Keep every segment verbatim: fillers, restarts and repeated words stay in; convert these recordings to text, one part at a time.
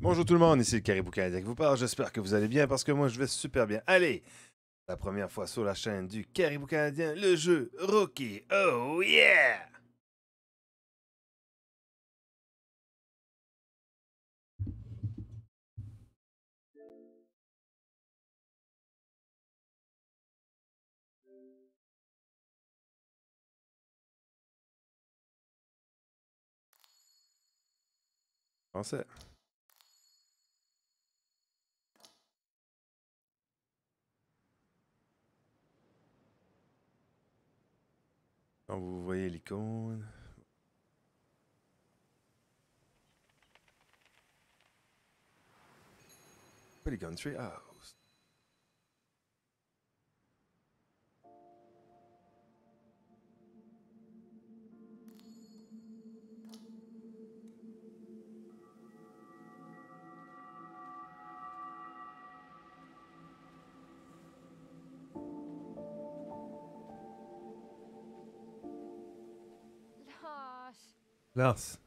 Bonjour tout le monde, ici le Caribou Canadien qui vous parle. J'espère que vous allez bien parce que moi je vais super bien. Allez, la première fois sur la chaîne du Caribou Canadien, le jeu Rookie. Oh yeah! Pensez. Quand vous voyez l'icône. Polygon Tree House. Lars. Lars.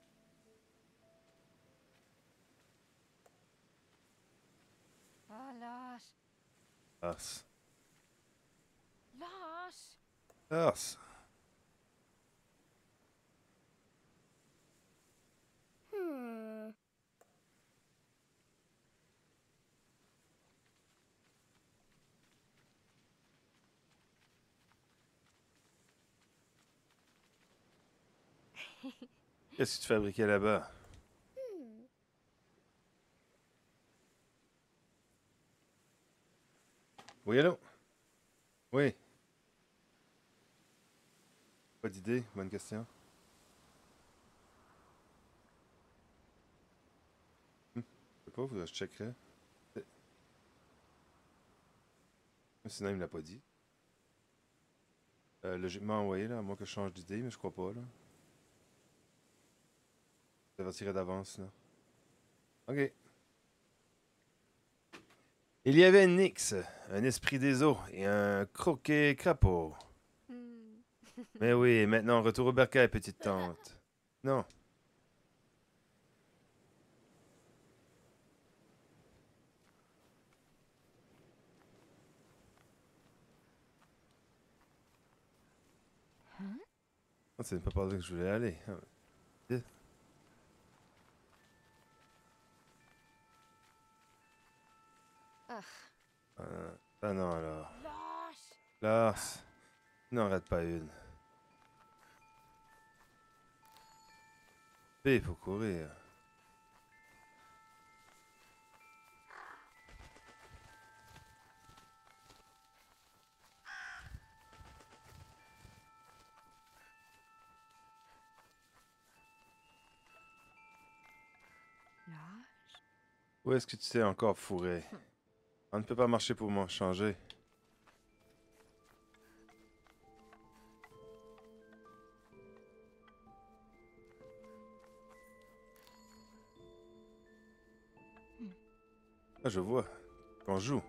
Ah, Lars. Lars. Lars. Lars. Hmm. Qu'est-ce que tu fabriquais là-bas? Hmm. Oui, allô? Oui. Pas d'idée? Bonne question. Hmm. Je sais pas, faudrait que je checkerais. Eh, sinon, il me l'a pas dit. Euh, logiquement envoyé, là, à moins que je change d'idée, mais je crois pas, là. Ça va tirer d'avance, là. Ok. Il y avait Nyx, un esprit des eaux et un croquet crapaud. Hmm. Mais oui, maintenant retour au bercail, petite tante. Non. Hein? Oh, c'est pas par là que je voulais aller. Ah, vite. Ah. Ah, ah non alors. Lars. Lars, n'en rate pas une. P pour courir. Lars. Où est-ce que tu t'es encore fourré? On ne peut pas marcher pour m'en changer. Hmm. Ah, je vois. Qu'on joue.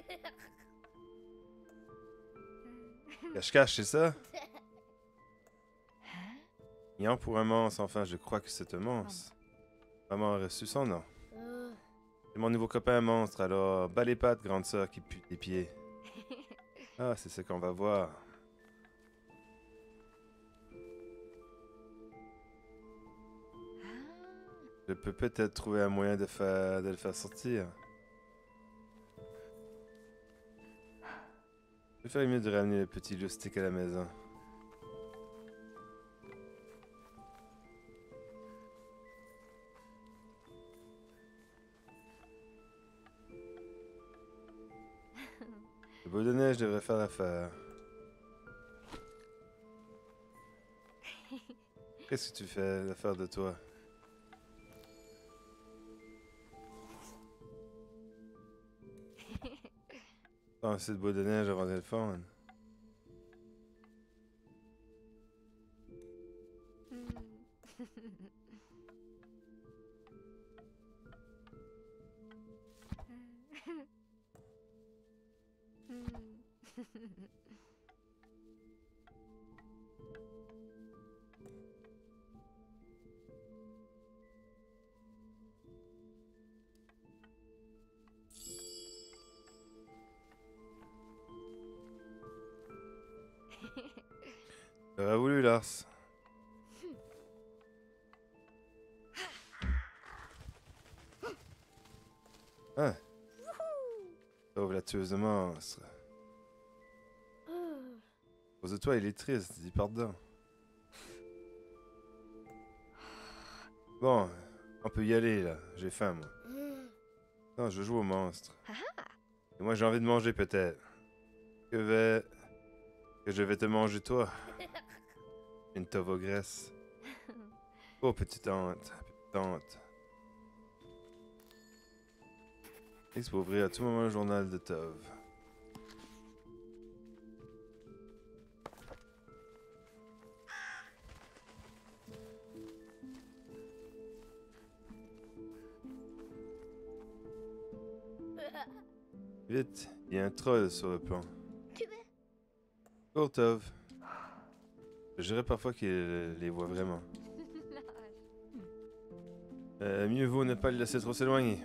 Cache-cache, c'est ça? Hein? Ayant pour un monstre, enfin, je crois que c'est un Maman. monstre. Maman a reçu son nom. Euh. C'est mon nouveau copain monstre, alors bas les pattes, grande sœur qui pue des pieds. Ah, c'est ce qu'on va voir. Ah. Je peux peut-être trouver un moyen de, faire, de le faire sortir. Je ferais mieux de ramener le petit loustic à la maison. Le beau de neige devrait faire l'affaire. Qu'est-ce que tu fais l'affaire de toi? Penser de beau de neige avant de le fondre. Hmm. Hmm. J'aurais voulu, Lars. Ah, sauve la tueuse de monstres. Cause de toi, il est triste, dis pardon. Bon, on peut y aller, là. J'ai faim, moi. Non, je joue au monstre. Et moi, j'ai envie de manger, peut-être. Que vais... Que je vais te manger, toi. Une tauve aux graisses. Oh, petite tante. Petite tante. Il peut ouvrir à tout moment le journal de Tove. Vite, il y a un troll sur le pont. Oh, Tove. Je dirais parfois qu'il les voit vraiment. Euh, mieux vaut ne pas le laisser trop s'éloigner.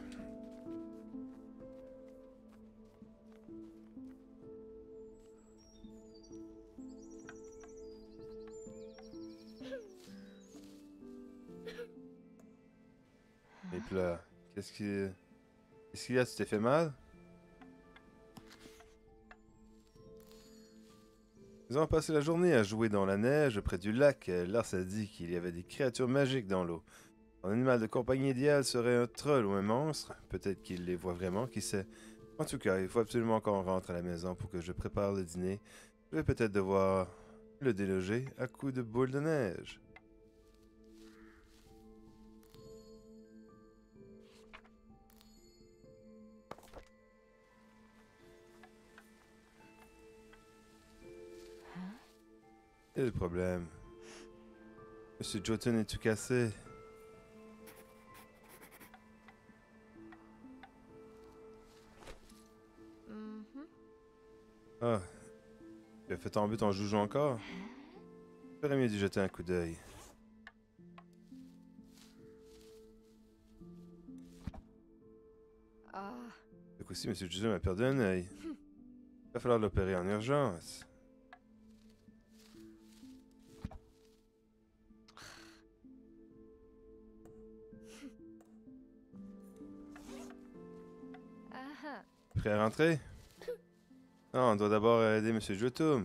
Et puis là, qu'est-ce qui... Qu'est-ce qu'il y a? Tu t'es fait mal? Nous avons passé la journée à jouer dans la neige près du lac. Lars a dit qu'il y avait des créatures magiques dans l'eau. Son animal de compagnie idéal serait un troll ou un monstre. Peut-être qu'il les voit vraiment, qui sait. En tout cas, il faut absolument qu'on rentre à la maison pour que je prépare le dîner. Je vais peut-être devoir le déloger à coups de boules de neige. Quel est le problème? Monsieur Jotun est tout cassé. Ah, tu as fait tomber ton joujou encore? J'aurais mieux dû jeter un coup d'œil. Ce coup-ci, Monsieur Jotun a perdu un œil. Il va falloir l'opérer en urgence. Prêt à rentrer? Non, on doit d'abord aider Monsieur Jotun.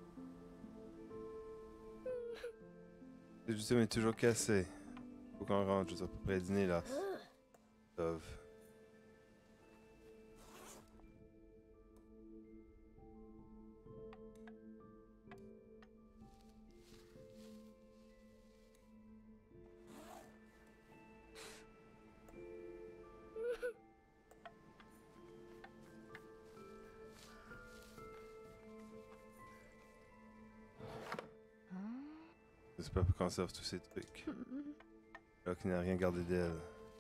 Monsieur Jotun est toujours cassé. Faut qu'on rentre, je suis à peu près dîner là. Tove. J'espère qu'on conserve tous ces trucs. Alors qu'il n'a rien gardé d'elle.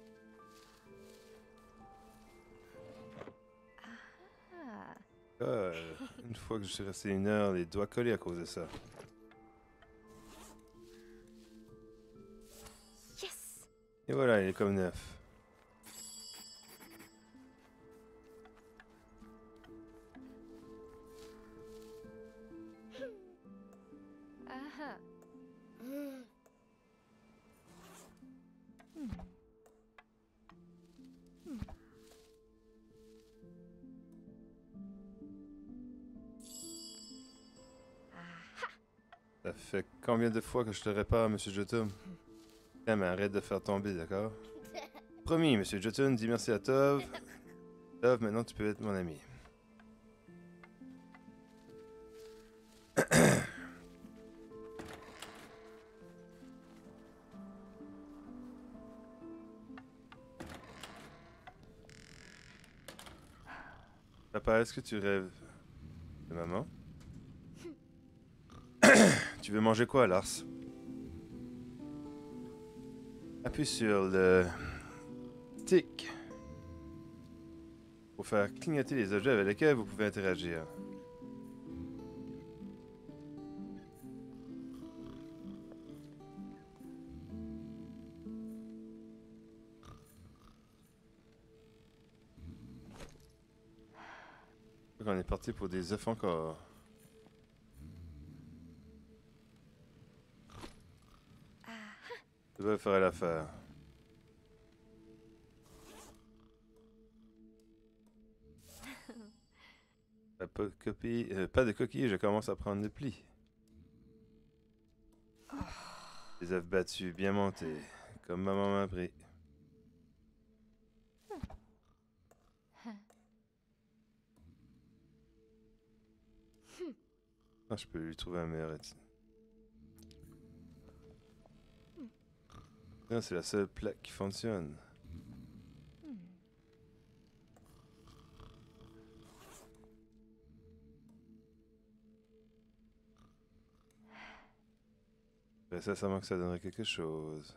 Ah, une fois que je suis resté une heure, les doigts collés à cause de ça. Yes. Et voilà, il est comme neuf. Ça fait combien de fois que je te répare, Monsieur Jotun? Eh, mais arrête de faire tomber, d'accord? Promis, Monsieur Jotun, dis merci à Tove. Tove, maintenant tu peux être mon ami. Papa, est-ce que tu rêves de maman? Tu veux manger quoi, Lars? Appuie sur le stick pour faire clignoter les objets avec lesquels vous pouvez interagir. On est parti pour des œufs encore. Je vais faire l'affaire. Pas, pas de copie, euh, pas de coquilles, je commence à prendre le pli. Les œufs battus, bien montés, comme maman m'a appris. Ah, je peux lui trouver un meilleur étude. Ah, c'est la seule plaque qui fonctionne. Ben, ça, ça manque, ça donnerait quelque chose.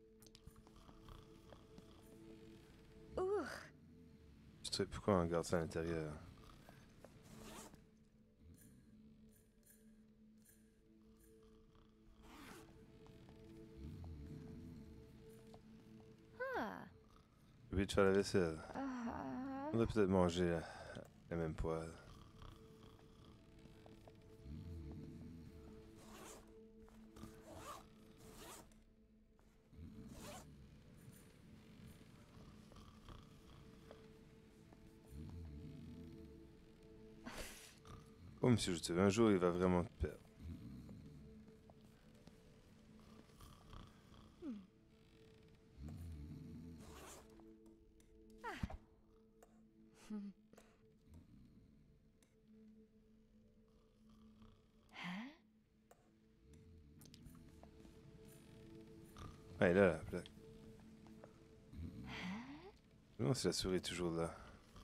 Ouh. Je sais pourquoi on garde ça à l'intérieur. Ah. J'ai oublié de faire la vaisselle. Ah. On devrait peut-être manger la, la même poêle. Oh, monsieur Jutube, un jour il va vraiment te perdre. Hein? Ah, il est là, la plaque. Je me demande si la souris est toujours là.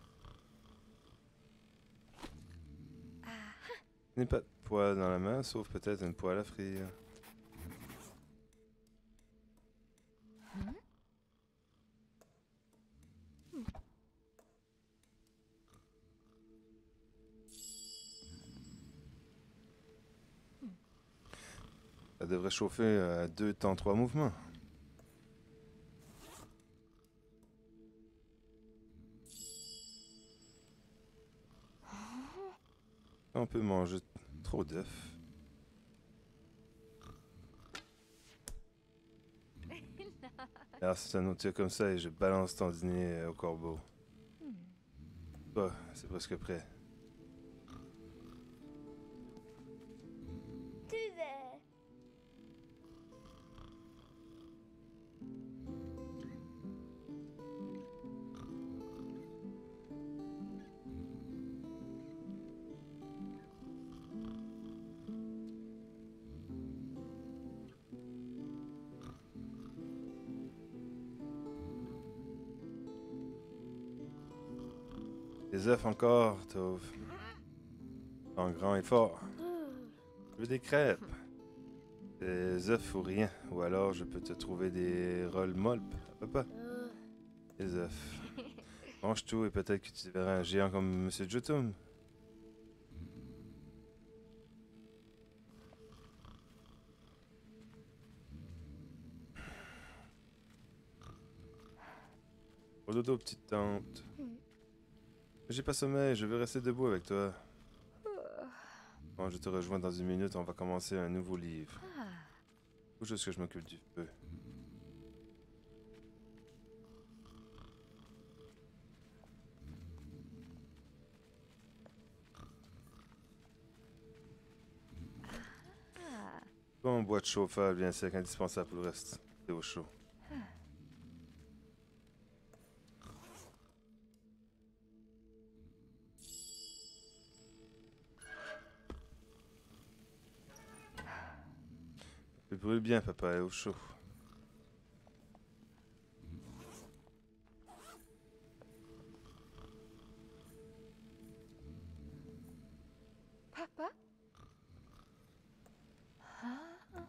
Il n'y a pas de poêle dans la main, sauf peut-être une poêle à frire. Ça devrait chauffer à deux temps trois mouvements. On peut manger trop d'œufs. Alors c'est un autre comme ça et je balance ton dîner au corbeau. Bah, c'est presque prêt. Tu veux? Des œufs encore, Tauve. En grand et fort. Je veux des crêpes. Des œufs ou rien. Ou alors je peux te trouver des rolls molp. Papa. Des œufs. Mange tout et peut-être que tu verras un géant comme Monsieur Jutum. Au dodo, petite tante. J'ai pas sommeil, je veux rester debout avec toi. Bon, je te rejoins dans une minute, on va commencer un nouveau livre. Ah. Faut juste que je m'occupe du feu. Ah. Bon, bois de chauffage, bien sûr, indispensable pour le reste. C'est au chaud. Il brûle bien, papa, et au chaud. Papa? Ah.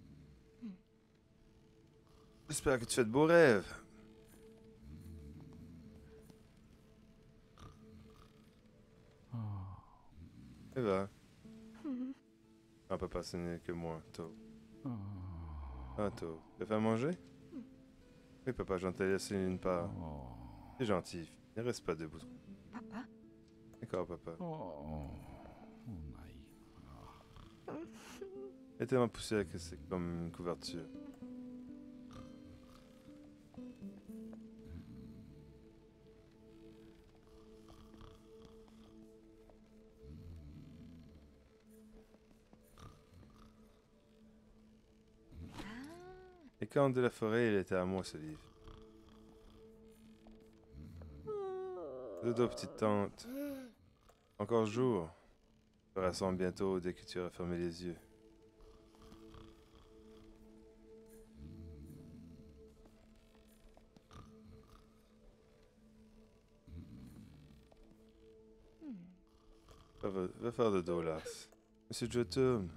J'espère que tu fais de beaux rêves. Et va. Ah, papa, ce n'est que moi, Tau. Ah, Tau. Tu as fait à manger? Oui, papa, j'en t'ai laissé une part. C'est gentil. Ne reste pas debout. Papa? D'accord, papa. Oh, nej. Elle est tellement poussière que c'est comme une couverture. Les contes de la forêt, il était à moi ce livre. Dodo, petite tante. Encore jour. Je te rassemble bientôt dès que tu auras fermé les yeux. Va, va, va faire dodo, Lars. Monsieur Jotun.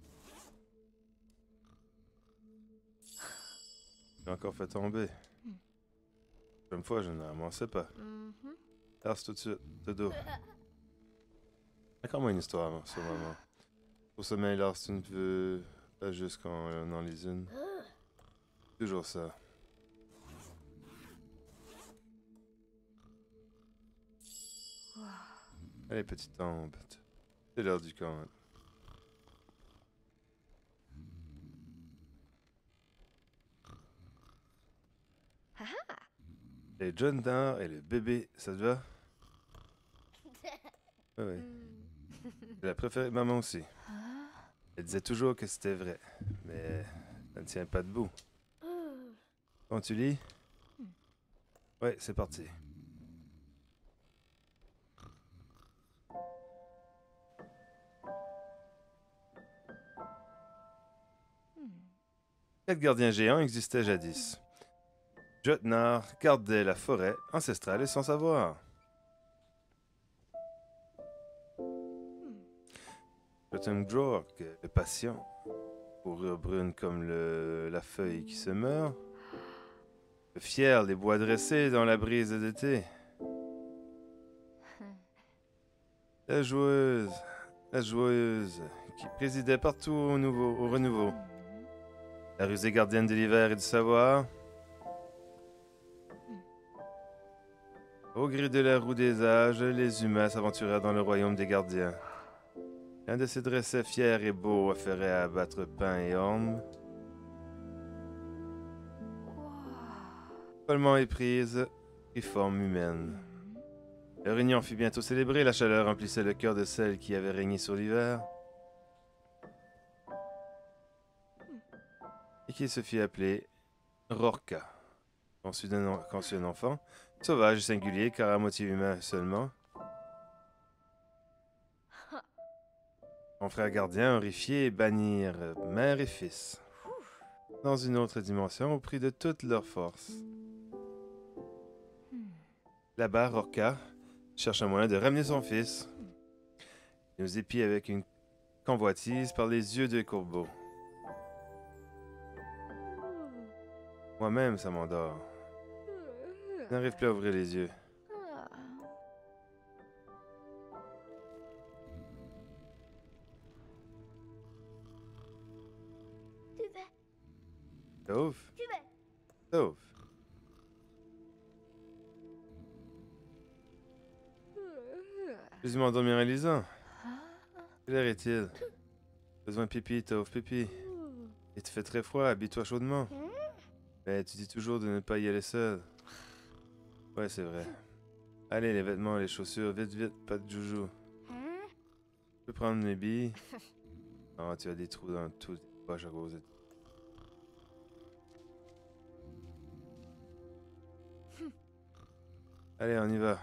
J'ai encore fait tomber. La première fois, je ne ramassais pas. Mhm. Lars, tout de suite, dodo. Raconte-moi une histoire sur maman. Au sommeil, Lars, tu ne veux pas juste quand on en lit une. Toujours ça. Allez, petite tombe. C'est l'heure du camp. Les John Dar et le bébé, ça te va? Oui, oui. C'est la préférée de maman aussi. Elle disait toujours que c'était vrai, mais ça ne tient pas debout. Quand tu lis? Ouais, c'est parti. Quatre gardiens géants existaient jadis. Jotnar gardait la forêt ancestrale et sans savoir. Jotungrok, le patient, fourrure brune comme le, la feuille qui se meurt, le fier les bois dressés dans la brise d'été. La joueuse, la joueuse, qui présidait partout au, nouveau, au renouveau. La rusée gardienne de l'hiver et du savoir. Au gré de la roue des âges, les humains s'aventurèrent dans le royaume des gardiens. L'un de ces dressait fier et beau, affairé à abattre pain et orme. Follement éprise, et forme humaine. Leur union fut bientôt célébrée, la chaleur remplissait le cœur de celle qui avait régné sur l'hiver. Et qui se fit appeler Rorka, conçu d'un conçu un enfant, sauvage et singulier, car à moitié humain seulement. Mon frère gardien, horrifié, bannirent mère et fils dans une autre dimension au prix de toutes leurs forces. Là-bas, Rorka cherche un moyen de ramener son fils. Il nous épie avec une convoitise par les yeux de Courbeau. Moi-même, ça m'endort. Je n'arrive plus à ouvrir les yeux. Tu vas, Sauve? tu vas. Sauve. Je lui m'endormir en lisant. Quelle heure est-il? Besoin de pipi, Tauve, pipi. Il te fait très froid, habille-toi chaudement. Mais tu dis toujours de ne pas y aller seul. Ouais, c'est vrai. Allez, les vêtements, les chaussures, vite, vite, pas de joujou. Tu peux prendre mes billes? Oh, tu as des trous dans tout tes poches à cause de... Allez, on y va.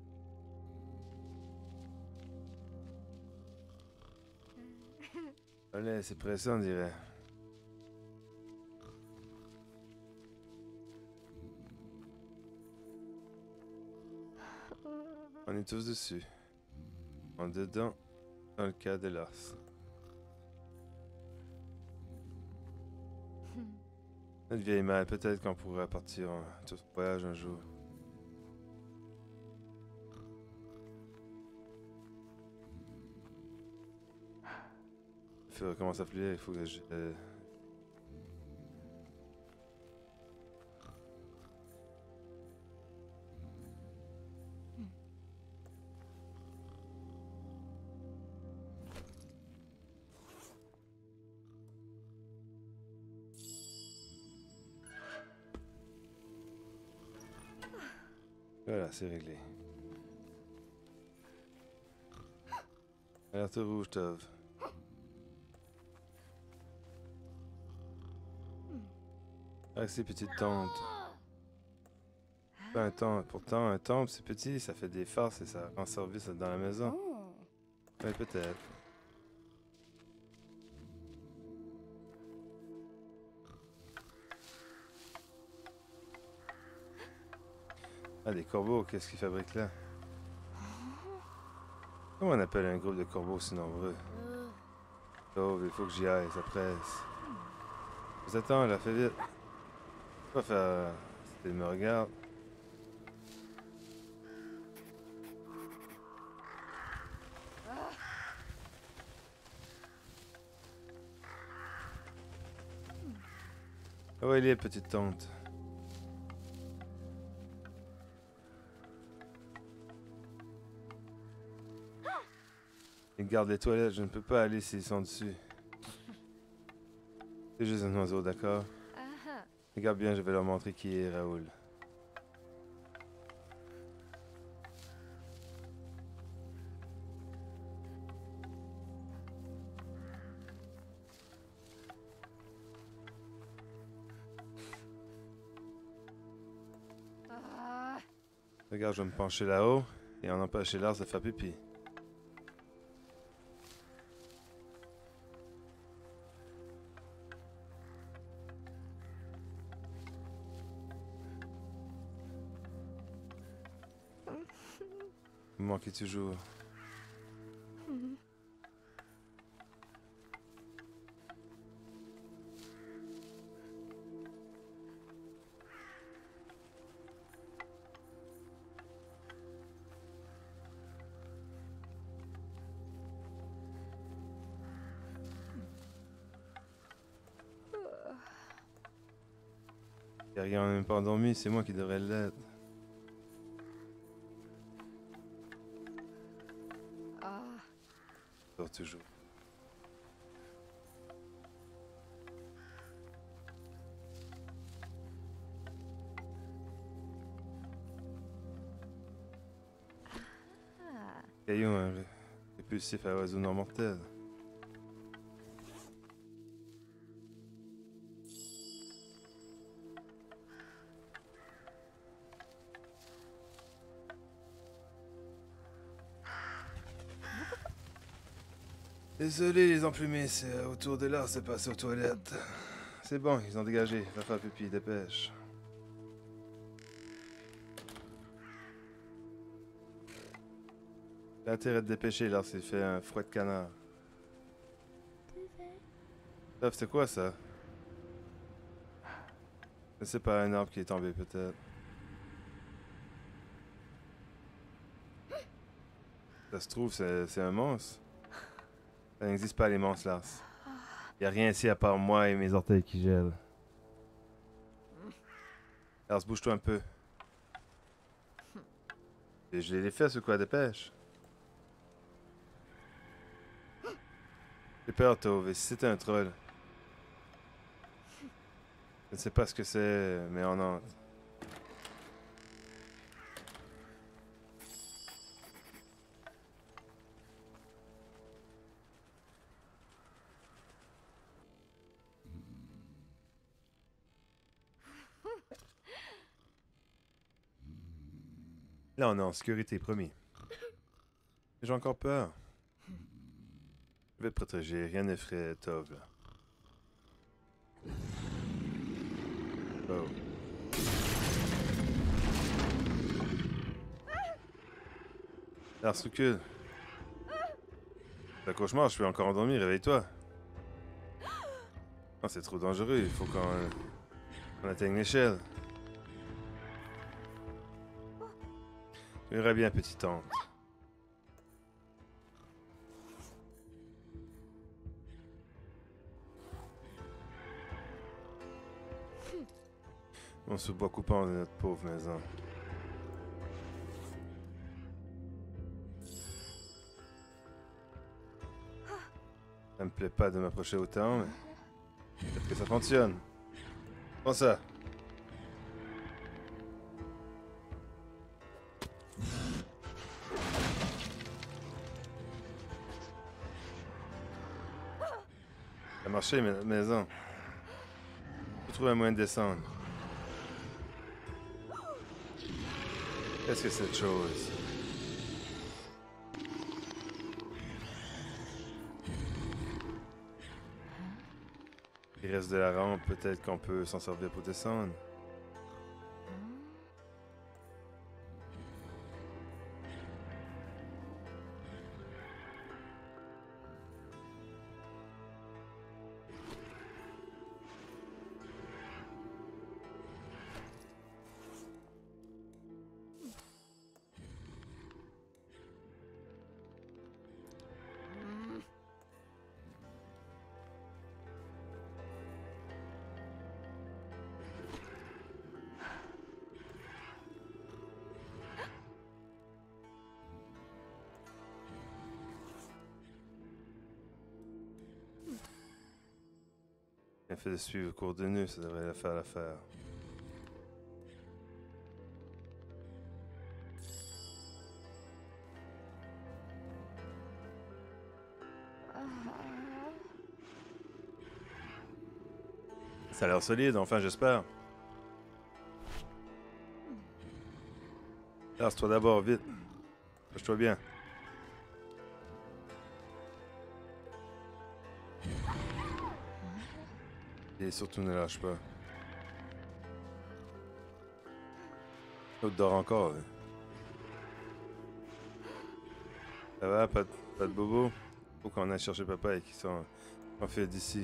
Allez, c'est pressé, on dirait. On est tous dessus. En dedans, dans le cas de Lars. Notre vieille mère, peut-être qu'on pourra partir en tout voyage un jour. Il faut commencer à plier, il faut que je... euh, Voilà, c'est réglé. Alerte rouge, Tov. Ah, c'est petite tente. Pas un temple. Pourtant, un temple, c'est petit, ça fait des farces et ça rend service dans la maison. Oh. Ouais, peut-être. Ah, des corbeaux, qu'est-ce qu'ils fabriquent là? Comment on appelle un groupe de corbeaux si nombreux? Oh, il faut que j'y aille, ça presse. Vous attends, là, fais vite. Pas faire... Il me regarde. Ah ouais, il est, petite tante. Il garde les toilettes, je ne peux pas aller s'ils sont dessus. C'est juste un oiseau, d'accord? Ah. Regarde bien, je vais leur montrer qui est Raoul. Ah. Regarde, je vais me pencher là-haut et en empêcher Lars de faire pipi. Vous manquez toujours. Car il n'est même pas endormi, c'est moi qui devrais l'être. Ah. Dors toujours. Ah. Caillou, un répulsif à oiseau non mortel. Désolé les emplumés, c'est autour de là, c'est passé aux toilettes. C'est bon, ils ont dégagé, va faire pipi, dépêche. T'as intérêt de dépêcher, là, c'est fait un fouet de canard. Steph, c'est quoi ça? C'est pas un arbre qui est tombé, peut-être. Ça se trouve, c'est un monstre. Ça n'existe pas, les monstres, Lars. Y a rien ici à part moi et mes orteils qui gèlent. Lars, bouge-toi un peu. Et je les fesses ou quoi, dépêche? J'ai peur, Tove, et si c'était un troll? Je ne sais pas ce que c'est, mais on entre. Là, on est en sécurité, promis. J'ai encore peur. Je vais te protéger, rien n'effraie Tove. Oh. Lars, recule. C'est un cauchemar, je suis encore endormi, réveille-toi. Non, c'est trop dangereux, il faut qu'on euh, on atteigne l'échelle. Tu verras bien, petite tante. On se boit coupant de notre pauvre maison. Ça me plaît pas de m'approcher autant, mais peut-être que ça fonctionne. Prends ça. Ça a marché, mais notre maison. trouver un moyen de descendre. Qu'est-ce que c'est cette chose? Il reste de la rampe, peut-être qu'on peut s'en servir pour descendre. Bien fait de suivre le cours de nœud, ça devrait la faire l'affaire. Ça a l'air solide, enfin j'espère. Lance-toi d'abord, vite. Lâche-toi bien. Et surtout ne lâche pas. L'autre dort encore. Hein. Ça va, pas de, pas de bobo? Faut qu'on aille chercher papa et qu'il s'en fait d'ici.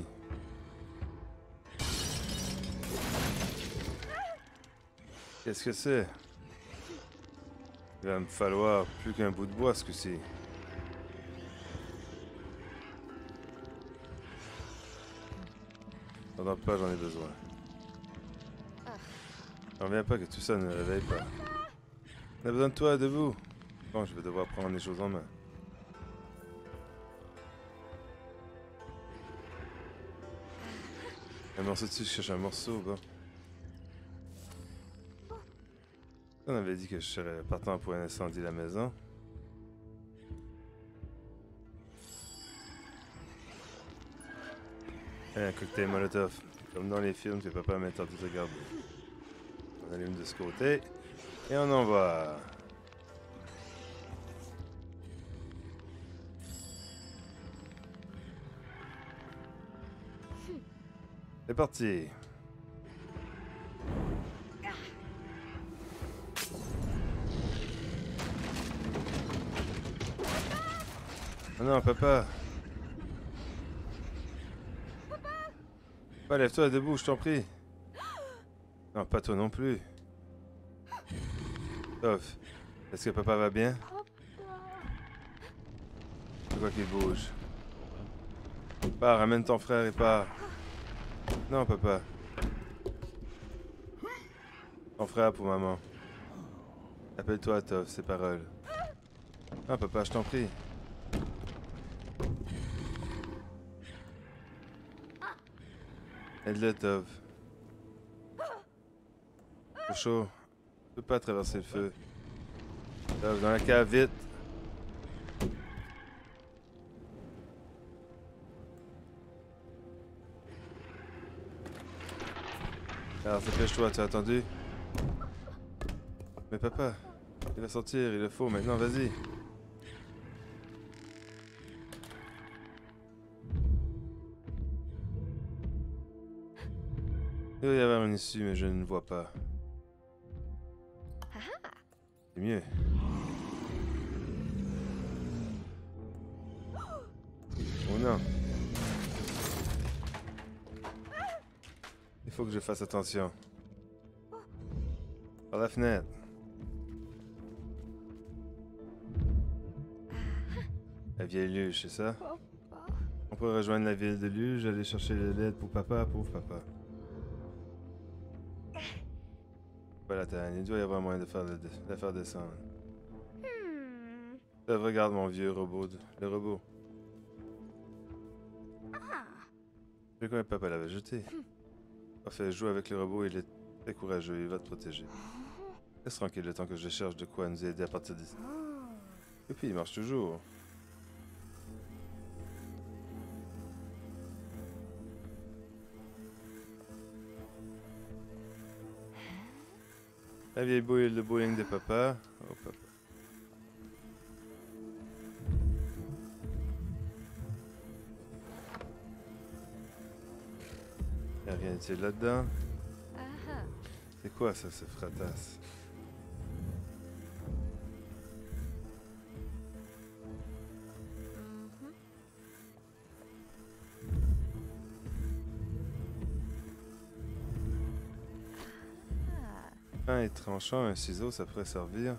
Qu'est-ce que c'est? Il va me falloir plus qu'un bout de bois ce coup-ci. Pendant pas, j'en ai besoin. J'en reviens pas que tout ça ne réveille pas. On a besoin de toi, debout. Bon, je vais devoir prendre les choses en main. Un morceau dessus, je cherche un morceau, bon. On avait dit que je serais partant pour un incendie la maison. Et un cocktail Molotov. Comme dans les films que papa m'interdit de regarder. On allume de ce côté. Et on en va. C'est parti. Oh non, papa. Papa, lève-toi debout, je t'en prie. Non, pas toi non plus. Toff, est-ce que papa va bien? C'est quoi qu'il bouge? Pars, ramène ton frère et pars. Non, papa. Ton frère pour maman. Appelle-toi, Toff, ces paroles. Non, papa, je t'en prie. Aide-le, Tov. C'est chaud. Je peux pas traverser le feu. Tov, dans la cave, vite. Alors, dépêche-toi, tu as attendu? Mais papa, il va sortir, il le faut maintenant, vas-y. Il doit y avoir une issue, mais je ne vois pas. C'est mieux. Oh non. Il faut que je fasse attention. Par la fenêtre. La vieille luge, c'est ça? On peut rejoindre la ville de Luge, aller chercher de l'aide pour papa, pauvre papa. Voilà, Tane, il doit y avoir moyen de faire, de, de la faire descendre. Hmm. Euh, regarde mon vieux robot, de- le robot. Je crois que papa l'avait jeté. Enfin, joue avec le robot, il est très courageux, il va te protéger. Laisse tranquille le temps que je cherche de quoi nous aider à partir d'ici. Et puis, il marche toujours. La vieille boule de bowling de papa. Oh, papa. Y'a rien d'utile là-dedans. Aha. C'est quoi ça, ce fratasse? Mhm. Ah. Un et tranchant, un ciseau, ça pourrait servir.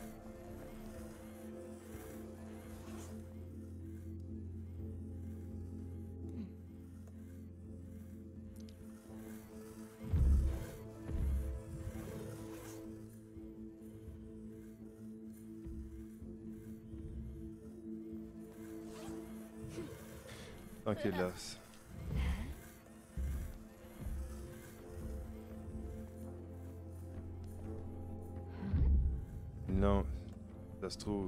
Tranquille, là. Non, ça se trouve.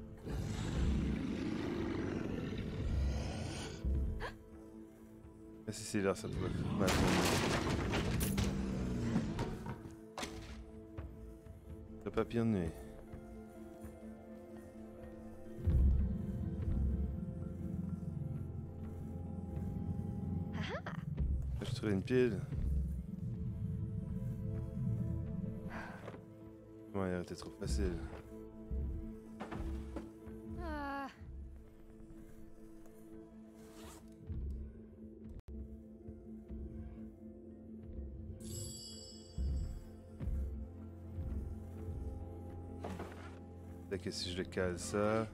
Mais si c'est là, ça pourrait mal tourner. Le papier de nuit. Je trouve une pile. Ouais, elle était trop facile. Ah. Peut-être que si je le cale ça.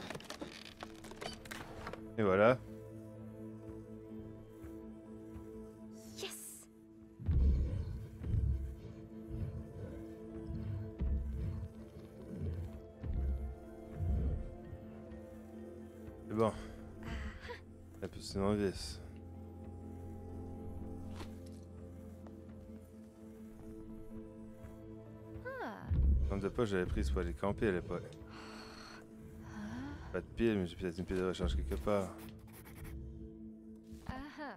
Et voilà. Yes. C'est bon. Un petit novice. Ah. Comme de pas, j'avais prise pour aller camper à l'époque. Pas de pile, mais j'ai peut-être une pile de recharge quelque part. Aha.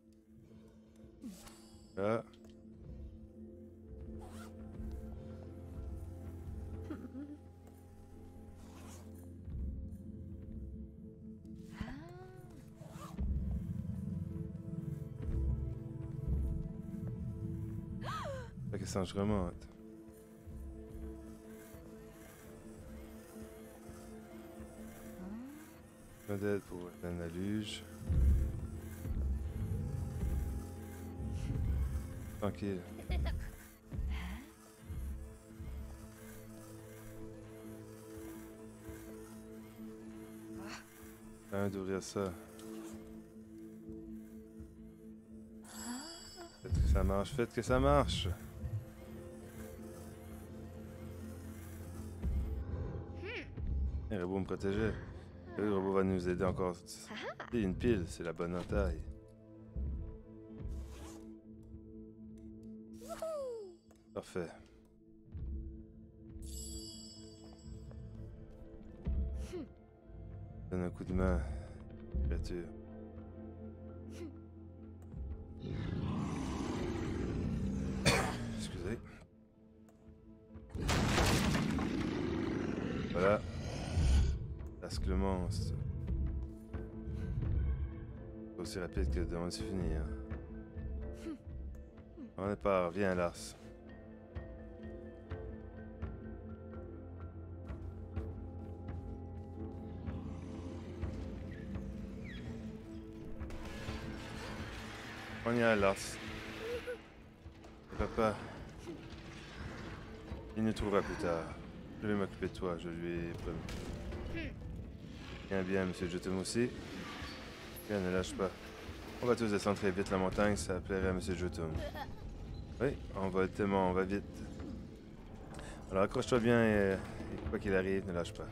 Là. Fait que ça, je remonte. Modèle pour la luge. Tranquille. Un d'ouvrir ça. Faites que ça marche, faites que ça marche. Le robot me protégeait. Le robot va nous aider encore. C'est une pile, c'est la bonne taille. Parfait. Donne un coup de main, créature. Excusez. Voilà. Tasque le monstre. Pas aussi rapide que de c'est fini. Hein. On est part, viens Lars. On y est, Lars. Papa. Il nous trouvera plus tard. Je vais m'occuper de toi, je lui ai promis. Bien, bien, monsieur Jotun aussi. Bien, ne lâche pas. On va tous descendre très vite la montagne, ça plairait à monsieur Jotun. Oui, on va tellement, on va vite. Alors accroche-toi bien et, et quoi qu'il arrive, ne lâche pas.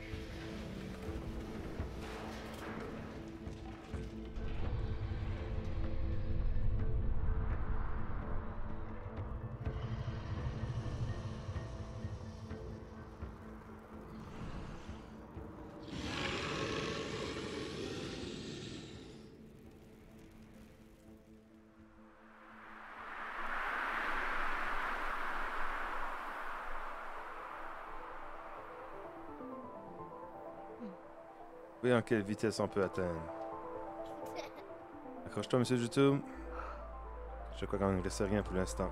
Voyons quelle vitesse on peut atteindre. Accroche-toi, monsieur Jutum. Je crois qu'il ne reste rien pour l'instant.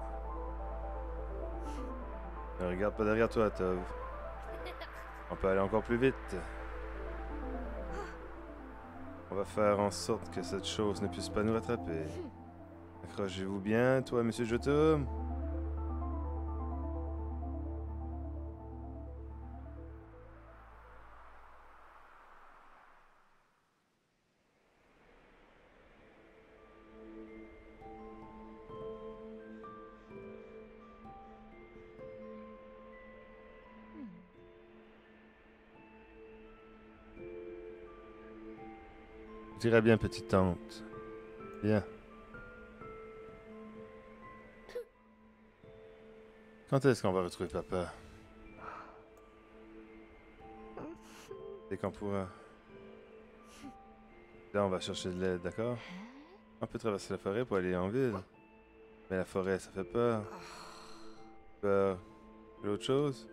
Ne regarde pas derrière toi, Tov. On peut aller encore plus vite. On va faire en sorte que cette chose ne puisse pas nous rattraper. Accrochez-vous bien, toi, monsieur Jutum. Tu iras bien, petite tante. Bien. Quand est-ce qu'on va retrouver papa? Dès qu'on pourra. Là, on va chercher de l'aide, d'accord? On peut traverser la forêt pour aller en ville. Mais la forêt, ça fait peur. Peur. L'autre chose?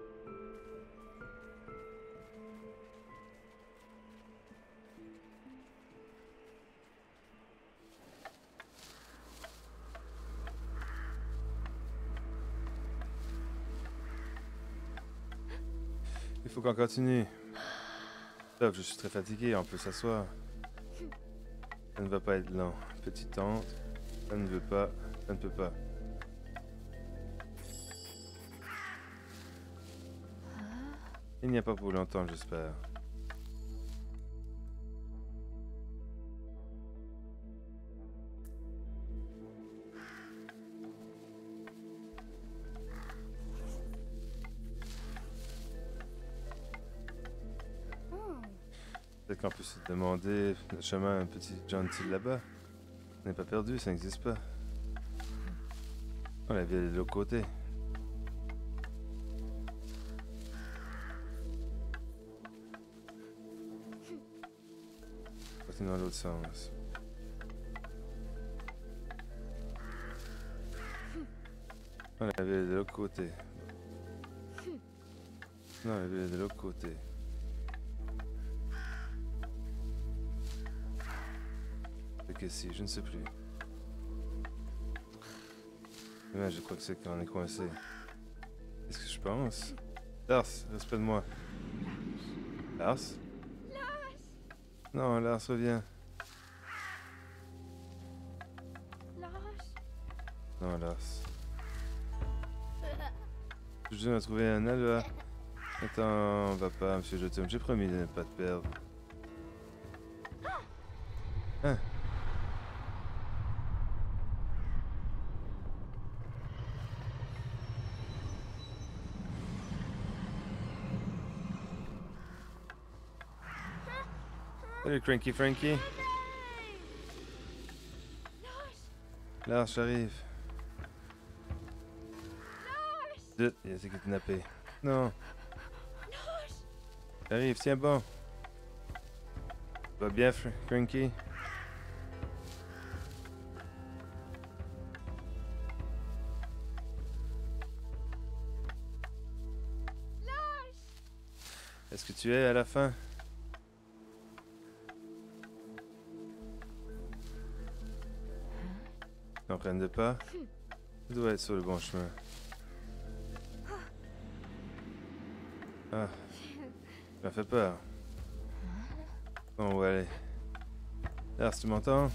Il faut qu'on continue. Là, je suis très fatigué, on peut s'asseoir. Ça ne va pas être long. Petite tante, ça ne veut pas, ça ne peut pas. Il n'y a pas pour longtemps, j'espère. Peut-être qu'on peut se demander le chemin à un petit gentil là-bas. On n'est pas perdu, ça n'existe pas. Oh, la ville est de l'autre côté. Continue dans l'autre sens. Oh, la ville est de l'autre côté. Non, la ville est de l'autre côté. Que si, je ne sais plus. Mais je crois que c'est qu'on est coincé. Qu'est-ce que je pense? Lars, reste près de moi. Lars? Non, Lars, reviens. Non, Lars. Je dois trouver un alva. Attends, on va pas, monsieur Jotum. J'ai promis de ne pas te perdre. Hein? Salut Cranky Frankie. Lars, j'arrive. Zut, il a été kidnappé. Non. J'arrive, tiens bon. Va bien, Fr Cranky? Est-ce que tu es à la fin? N'en prenne de pas. Tu dois être sur le bon chemin. Ah. Ça m'a fait peur. Bon, on va aller. Lars, tu m'entends?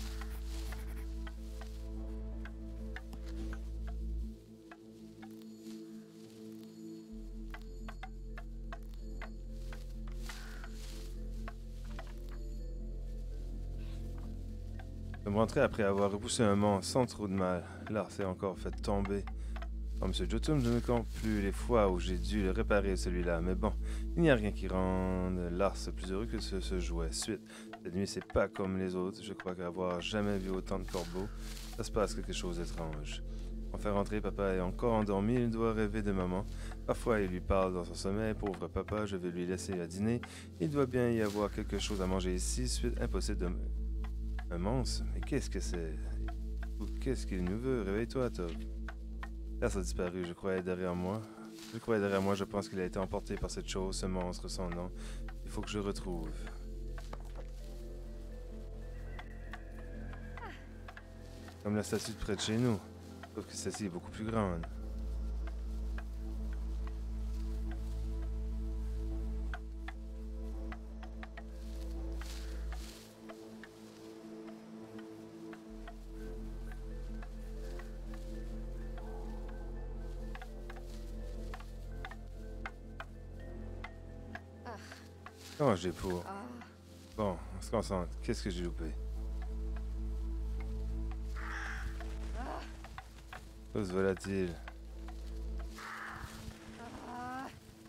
Je me rentrer après avoir repoussé un monstre sans trop de mal. Lars s'est encore fait tomber. Oh, monsieur Jotum, je ne compte plus les fois où j'ai dû le réparer celui-là, mais bon, il n'y a rien qui rende Lars plus heureux que ce, ce jouet. Suite, cette nuit c'est pas comme les autres, je crois qu'avoir jamais vu autant de corbeaux, ça se passe quelque chose d'étrange. On fait rentrer, papa est encore endormi, il doit rêver de maman. Parfois il lui parle dans son sommeil, pauvre papa, je vais lui laisser à dîner. Il doit bien y avoir quelque chose à manger ici, suite, impossible de... Un monstre? Mais qu'est-ce que c'est? Qu'est-ce qu'il nous veut? Réveille-toi, Top. Là, ça a disparu, je croyais derrière moi. Je croyais derrière moi, je pense qu'il a été emporté par cette chose, ce monstre sans nom. Il faut que je le retrouve. Comme la statue de près de chez nous. Sauf que celle-ci est beaucoup plus grande. Comment j'ai pour... Ah. Bon, on se concentre. Qu'est-ce que j'ai loupé? Où se voilà-t-il? Ah.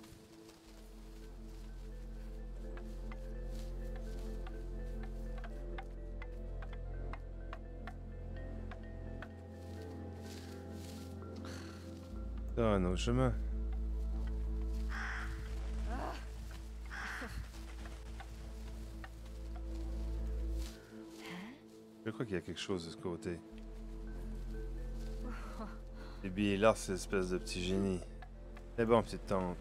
Dans un autre chemin. Je crois qu'il y a quelque chose de ce côté. Et puis là, c'est espèce de petit génie. C'est bon, petite tante.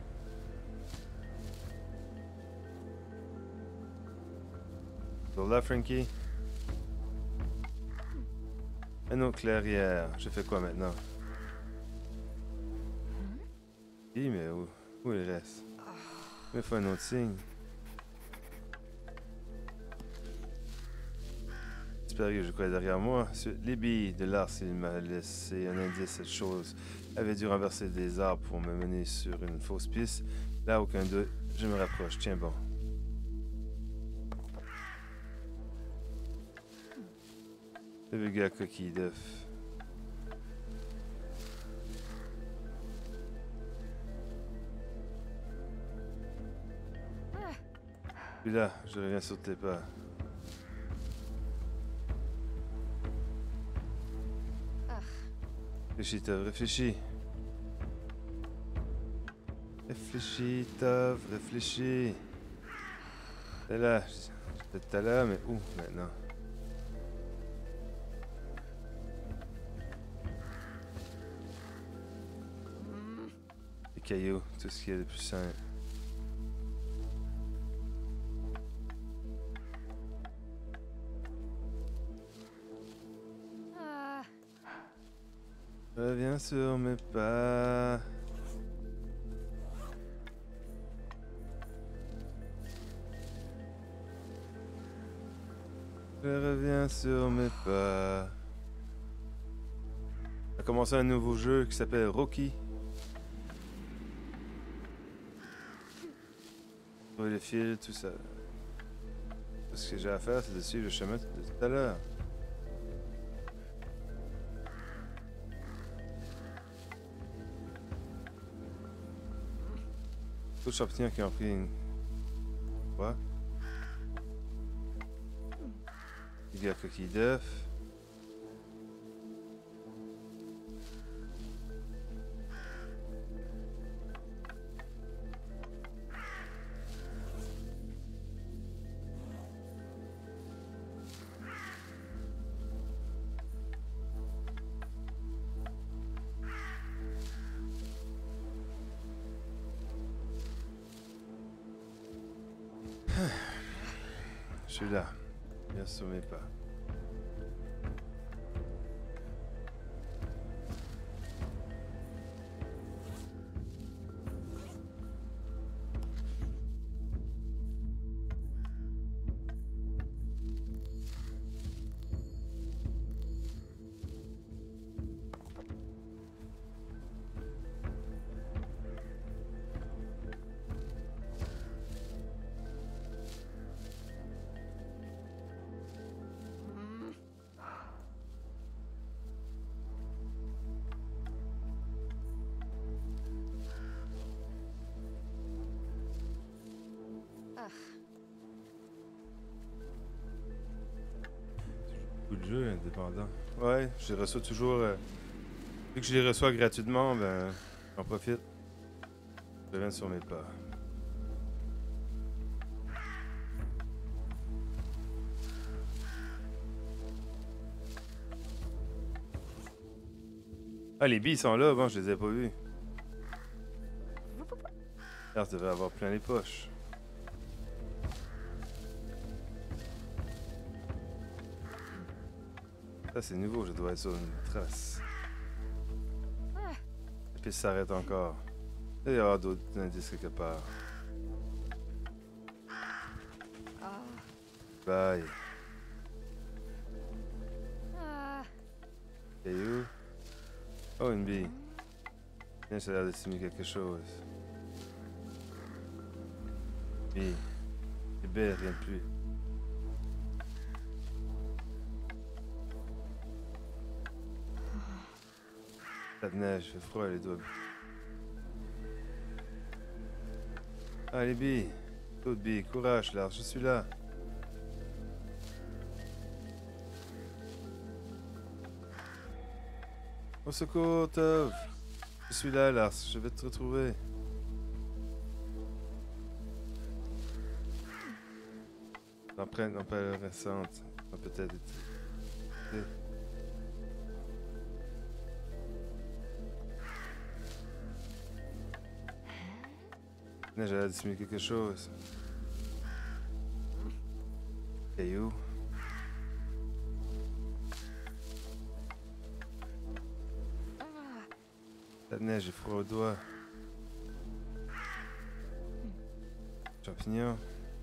Sur là, Frankie? Un autre clairière. Je fais quoi maintenant? Oui, mais où, où il reste? Il me faut un autre signe. J'espère que je crois derrière moi. Sur les billes de Lars, il m'a laissé un indice. Cette chose avait dû renverser des arbres pour me mener sur une fausse piste. Là, aucun doute. Je me rapproche. Tiens bon. Le vieux gars coquille d'œuf. Puis là, je reviens sur tes pas. Réfléchis, Tov, réfléchis. Réfléchis, Tov, réfléchis. T'es là, j'étais là, mais où maintenant? Les cailloux, tout ce qui est le plus simple. Ah. Reviens sur mes pas. Je reviens sur mes pas. On a commencé un nouveau jeu qui s'appelle Rocky. Trouver les fils, tout ça. Tout ce que j'ai à faire, c'est de suivre le chemin de tout à l'heure. Tous les champignons qui ont pris une... Quoi? Il y a coquille d'œuf. Je suis là. Bien sur mes pas. Ah. Beaucoup de jeux indépendants. Ouais, je les reçois toujours. euh, Vu que je les reçois gratuitement, ben, j'en profite. Je reviens sur mes pas. Ah, les billes sont là, bon, je les ai pas vues. Là, ça devrait avoir plein les poches. Ça, c'est nouveau, je dois être sur une trace. Ah. La piste s'arrête encore. Il y aura d'autres indices quelque part. Ah. Bye. Ah. Caillou. Oh, une bille. Tiens, ça a l'air de simuler quelque chose. Bille. C'est belle, rien de plus. Ça de neige, il fait froid, les doigts. Ah, les billes. D'autres billes. Courage, Lars, je suis là. Au secours, Tov. Je suis là, Lars. Je vais te retrouver. L'empreinte non pas récente. A peut-être été. Là, j'allais dissimuler quelque chose. Caillou. Ah. La neige est froid aux doigts. Champignons.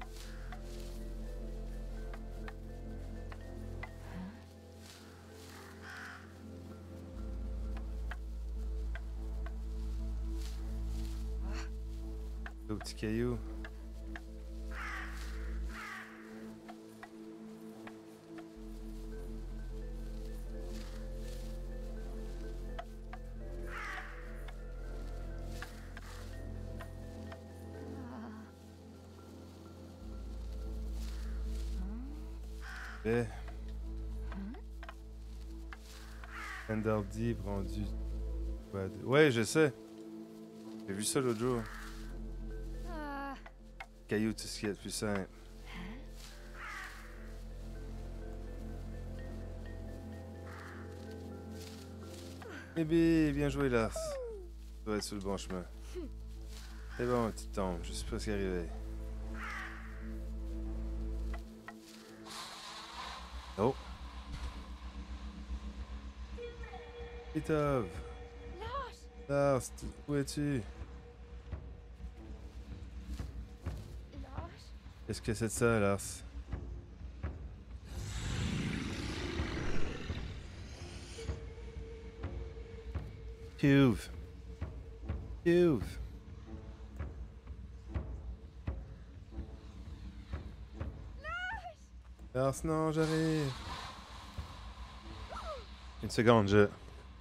Au petit caillou. Eh. Endardi rendu. Ouais, je sais. J'ai vu ça l'autre jour. Ah. Caillou, tout ce qui est le plus simple. Eh bien, bien joué, Lars. Tu dois être sur le bon chemin. C'est bon, tu tombes. Je suis presque arrivé. Oh. Pitov. Lars. Lars, tu- où es-tu? Lars. Qu'est-ce que c'est de ça, Lars? Cuve. Cuve. Lars, non, j'arrive. Une seconde, je...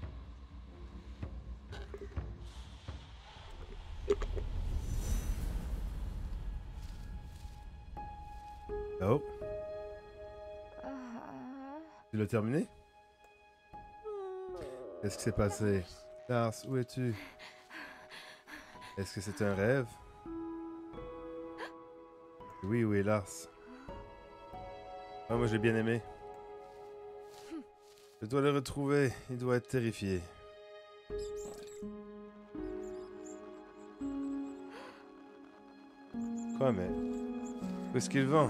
Oh, Ah. tu l'as terminé? Qu'est-ce qui s'est passé? Lars, où es-tu? Est-ce que c'est un rêve? Oui, oui, Lars. Ah, moi, j'ai bien aimé. Je dois le retrouver. Il doit être terrifié. Quoi, mais... Où est-ce qu'il va?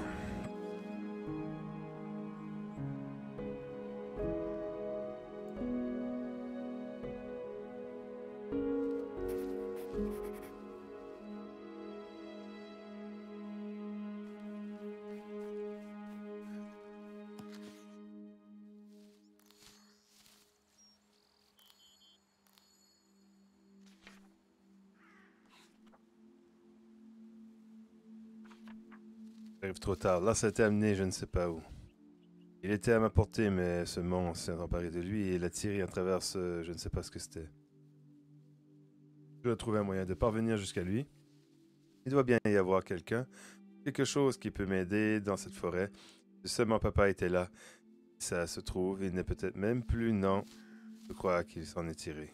J'arrive trop tard. Là, ça a été amené, je ne sais pas où. Il était à ma portée, mais ce monstre s'est emparé de lui et il a tiré à travers ce... Je ne sais pas ce que c'était. Je dois trouver un moyen de parvenir jusqu'à lui. Il doit bien y avoir quelqu'un. Quelque chose qui peut m'aider dans cette forêt. Si seulement papa était là. Ça se trouve, il n'est peut-être même plus, non. Je crois qu'il s'en est tiré.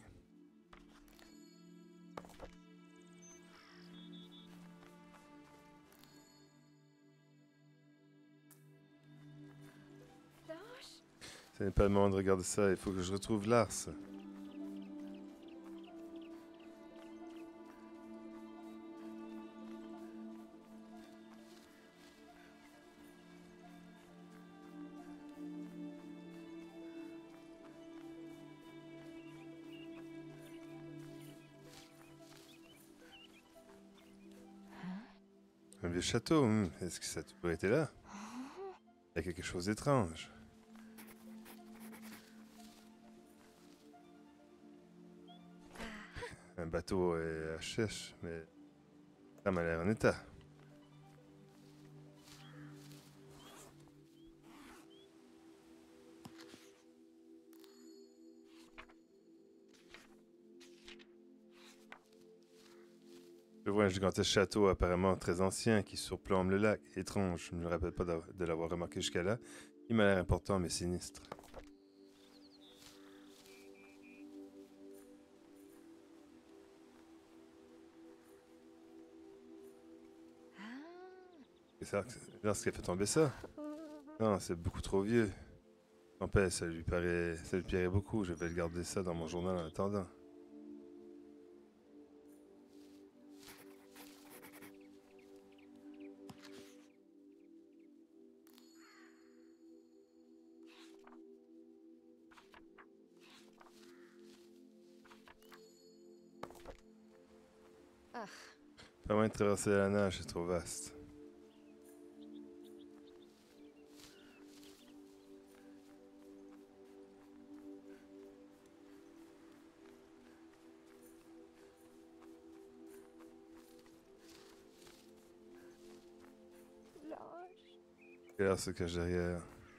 Lars. Ce n'est pas le moment de regarder ça, il faut que je retrouve Lars. vieux château. Hmm, est-ce que ça a toujours été là? Il y a quelque chose d'étrange. Un bateau est à Chèche, mais ça m'a l'air en état. Je vois un gigantesque château apparemment très ancien qui surplombe le lac. Étrange, je ne me rappelle pas d'av- de l'avoir remarqué jusqu'à là. Il m'a l'air important mais sinistre. C'est ça, lorsqu'il a fait tomber ça? Non, c'est beaucoup trop vieux. En paix, ça lui paraît, ça lui plairait beaucoup. Je vais le garder ça dans mon journal en attendant. Ah. Pas moyen de traverser la nage, c'est trop vaste. Lâche. Quelle heure se cache derrière?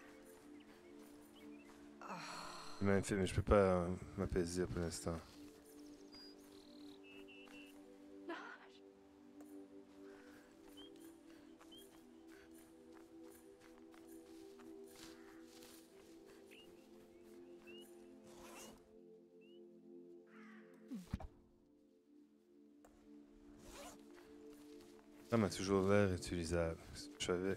Il m'a fait, mais je peux pas euh, m'apaiser pour l'instant. Lâche. Ça m'a toujours l'air utilisable. Je savais.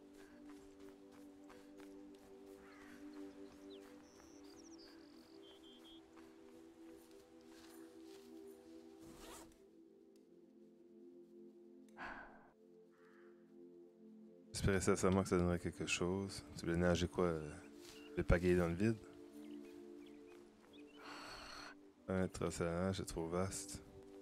J'espérais sincèrement que ça donnerait quelque chose. Tu voulais nager quoi? euh, Le pagayer dans le vide? Un trace à la nage, c'est trop vaste.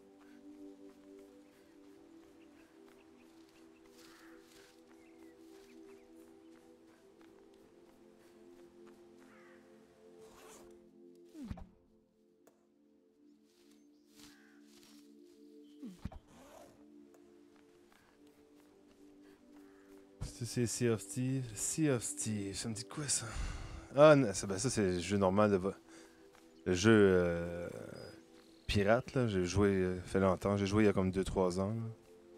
C'est c'est Sea of Steve. Sea of Steve, ça me dit quoi ça? Ah, non, ça, ben, ça c'est le jeu normal de vo- le jeu euh, pirate là. J'ai joué, euh, fait longtemps. J'ai joué il y a comme deux trois ans. Là.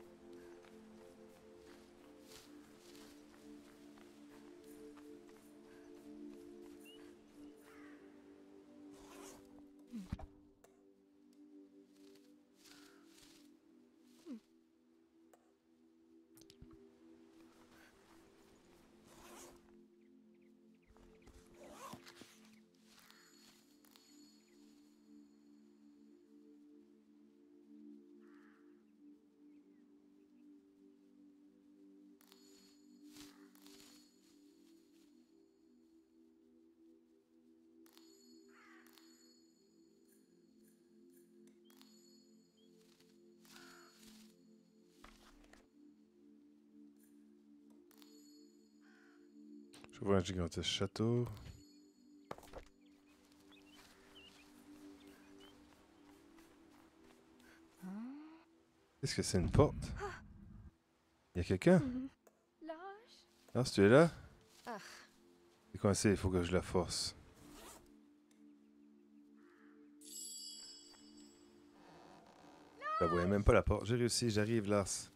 Je vois un gigantesque château. Qu'est-ce que c'est une porte? Il y a quelqu'un? Lâche. Ah, si tu es là? Ah. C'est coincé, il faut que je la force. Je voyais même pas la porte. J'ai réussi, j'arrive, Lars.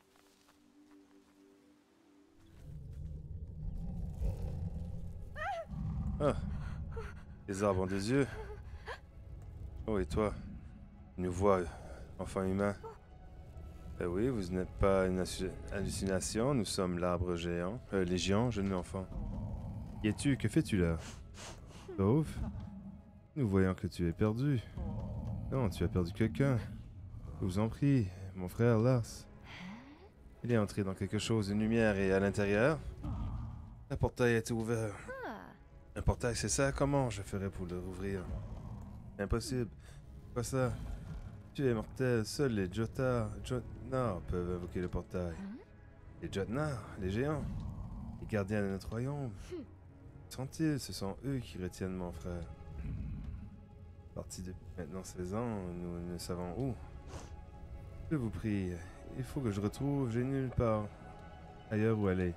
Ah, les arbres ont des yeux. Oh, et toi? Une voix, enfant humain. Ben oui, vous n'êtes pas une assu- hallucination, nous sommes l'arbre géant. Euh, légion, jeune enfant. Qui es-tu? Que fais-tu là? Sauve? Nous voyons que tu es perdu. Non, tu as perdu quelqu'un. Je vous en prie, mon frère Lars. Il est entré dans quelque chose, une lumière, et à l'intérieur, un portail a été ouvert. Ah. Un portail, c'est ça? Comment je ferais pour le rouvrir? Impossible. Quoi ça? Tu es mortel, seuls les Jota... Jotnar peuvent invoquer le portail. Hein? Les Jotnar, les géants, les gardiens de notre royaume. Sont-ils? Ce sont eux qui retiennent mon frère. Parti depuis maintenant seize ans, nous ne savons où. Je vous prie, il faut que je retrouve, j'ai nulle part ailleurs où aller.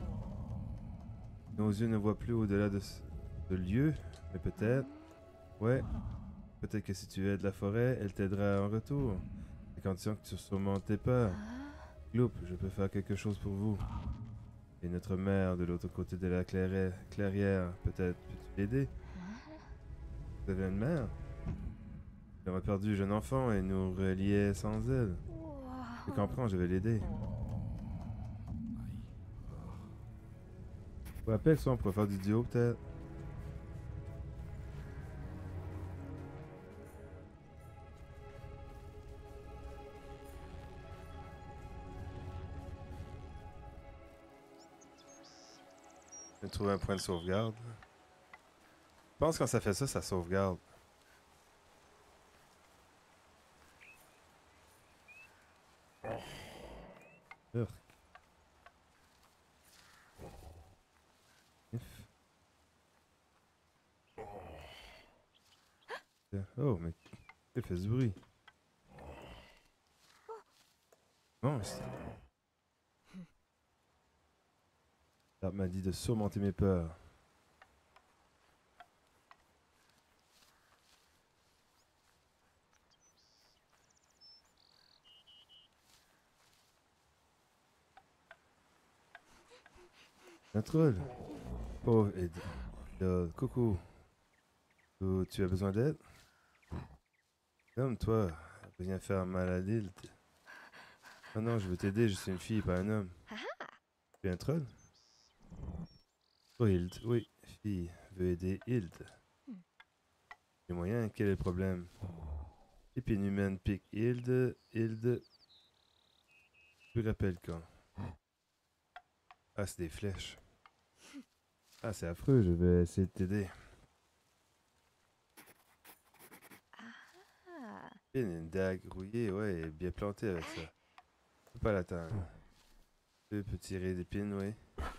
Nos yeux ne voient plus au-delà de ce de lieu, mais peut-être, ouais, peut-être que si tu aides la forêt, elle t'aidera en retour. À condition que tu surmontes tes peurs. Gloop, je peux faire quelque chose pour vous. Et notre mère de l'autre côté de la clairière, clairière peut-être peux-tu l'aider? Vous avez une mère? Elle a perdu un jeune enfant et nous reliait sans elle. Je comprends, je vais l'aider. Vous appelle ça, on pourrait faire du duo peut-être. Je vais trouver un point de sauvegarde. Je pense que quand ça fait ça, ça sauvegarde. Urk. If. Oh, mais il fait du bruit. Monstre. Ça m'a dit de surmonter mes peurs. Un troll. Pauvre Ed. Là, coucou. Tu, tu as besoin d'aide? Comme toi, viens faire mal à l'île. Oh non, je veux t'aider, je suis une fille, pas un homme. Tu es un troll? Oh, Hild, oui, fille, veut aider Hild. Les moyens, quel est le problème? Épine humaine pique Hild, Hild. Je me rappelle quand. Ah, c'est des flèches. Ah, c'est affreux, je vais essayer de t'aider. Une, une dague rouillée, ouais, bien plantée avec ça. Je peux pas l'attendre. Tu peux tirer d'épines, oui.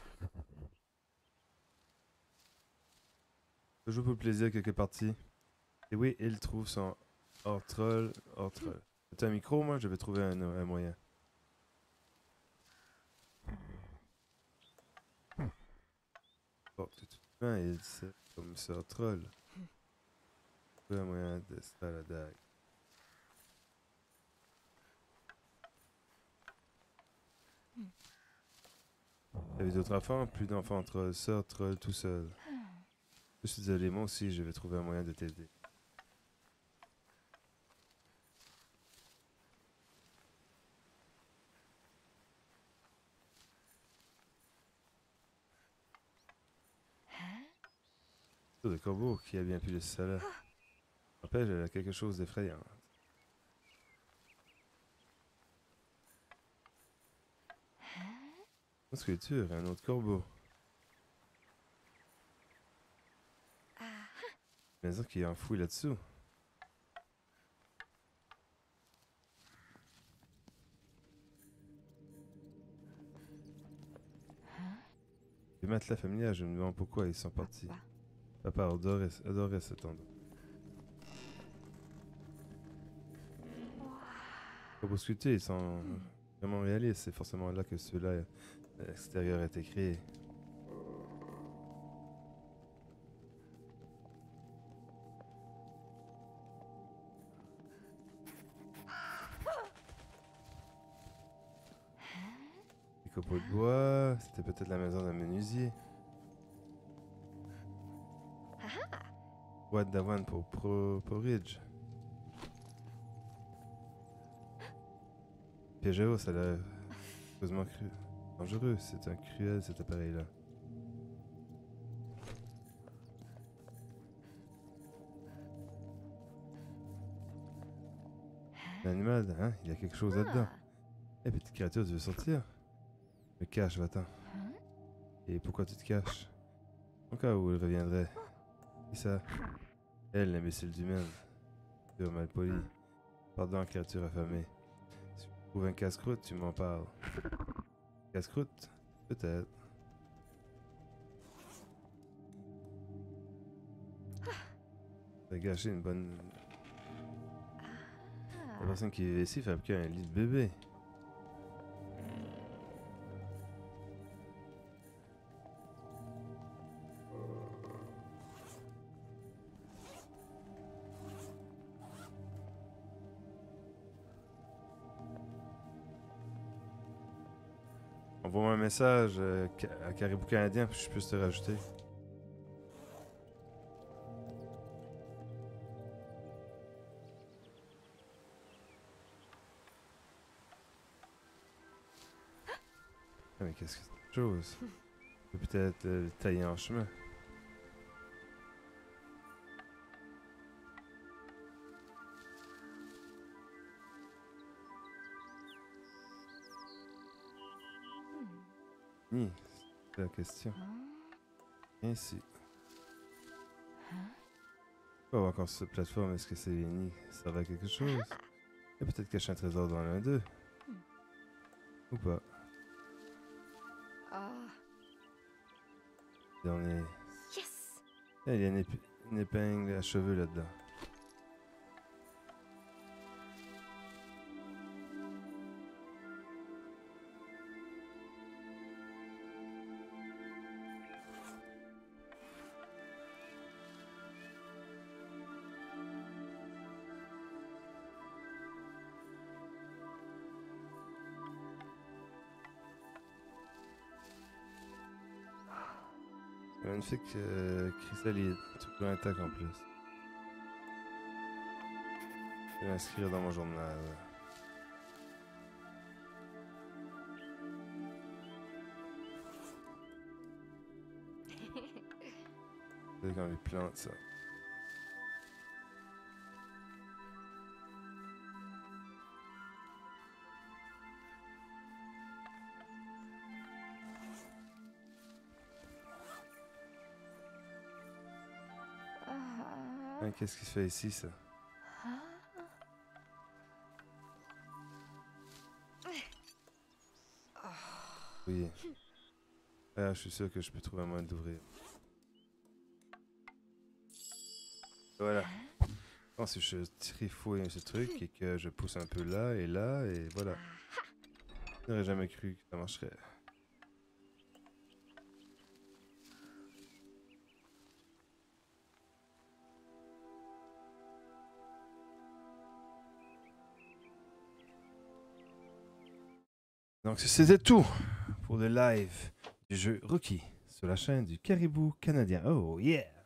Je joue pour le plaisir quelques parties. Et oui, il trouve son hors troll, hors troll. T'as un micro, moi, je vais trouver un, un moyen. Bon, tout de suite, il c'est comme ça, troll. Trouver un moyen de se faire la dague. T'avais d'autres enfants? Plus d'enfants troll, sœur troll tout seul. Je suis désolé, moi aussi, je vais trouver un moyen de t'aider. Oh, de corbeau, qui a bien pu laisser ça là? Rappelle, elle a quelque chose d'effrayant. Une sculpture, un autre corbeau. Une maison qui est enfouie là-dessous. Les matelas familiers, je me demande pourquoi ils sont partis. Papa adorait, adorait cet endroit. Les corbeaux sculptés, ils sont vraiment réalistes. C'est forcément là que ceux-là, à l'extérieur, étaient créés. Les copeaux de bois, c'était peut-être la maison d'un menuisier. Boîte d'avoine pour pro, porridge. Piège à eau, ça a l'air heureusement cru. Dangereux, c'est un cruel cet appareil-là. L'animal, hein? Il y a quelque chose là-dedans. Eh, petite créature, tu veux sortir? Me cache, va-t'en. Et pourquoi tu te caches? Au cas où elle reviendrait. Qui ça? Elle, l'imbécile d'humaine. Tu es mal poli. Pardon, créature affamée. Si tu trouves un casse-croûte, tu m'en parles. Casse-croûte? Peut-être. Ça a gâché une bonne... La personne qui vivait ici fabriquait un lit de bébé. Envoie-moi un message euh, à Caribou Canadien pour que je puisse te rajouter. Ah, mais qu'est-ce que c'est cette chose? Je peux peut-être euh, le tailler en chemin. Ni, c'est la question. Ainsi. Quoi avoir encore sur cette plateforme? Est-ce que c'est ni ça servait à quelque chose? Il y a peut-être caché un trésor dans l'un d'eux. Ou pas. Ah. Il y en est... Yes. Ah, il y a une, épi- une épingle à cheveux là-dedans. Magnifique euh, chrysalide, tout intact en plus. Je vais l'inscrire dans mon journal. C'est quand les plantes ça. Ah. Hein, qu'est-ce qu'il fait ici ça? Ah. Oui. Ah, je suis sûr que je peux trouver un moyen d'ouvrir. Voilà. Je pense que je trifouille ce truc et que je pousse un peu là et là et voilà. Je n'aurais jamais cru que ça marcherait. Donc c'était tout pour le live du jeu Rookie sur la chaîne du Caribou Canadien. Oh yeah!